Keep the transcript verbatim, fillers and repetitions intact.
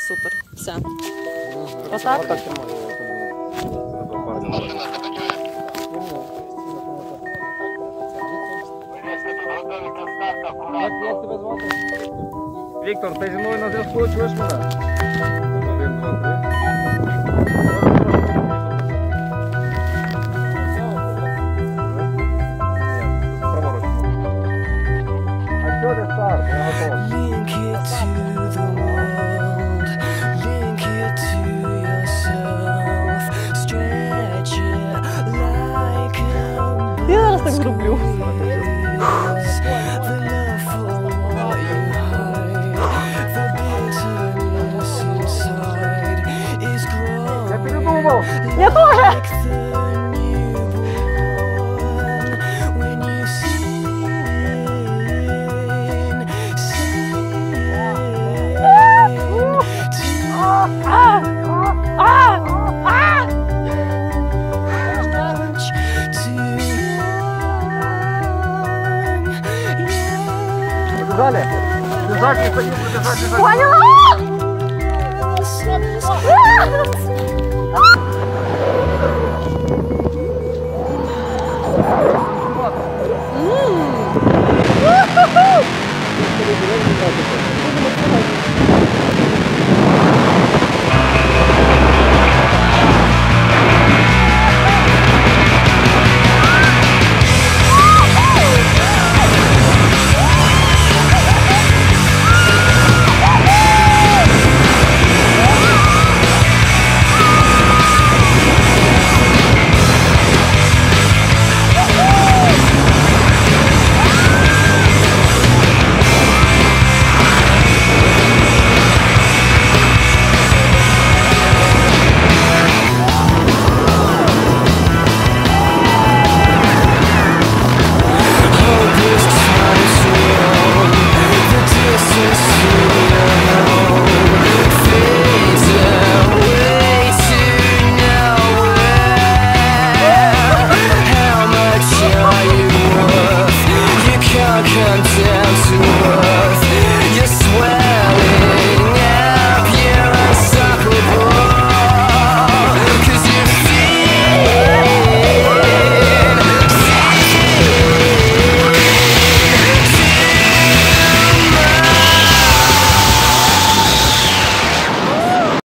супер. Все. Отак? Отак. Як тебе звати? Віктор, ти зі мною на зв'язку, чуєш мене? Один, два, три. А що ти старт? Я готовий. Я зараз так зроблю. Я передумав. Я теж! Побежали! Бежать, не ходить, бежать, бежать! Поняла?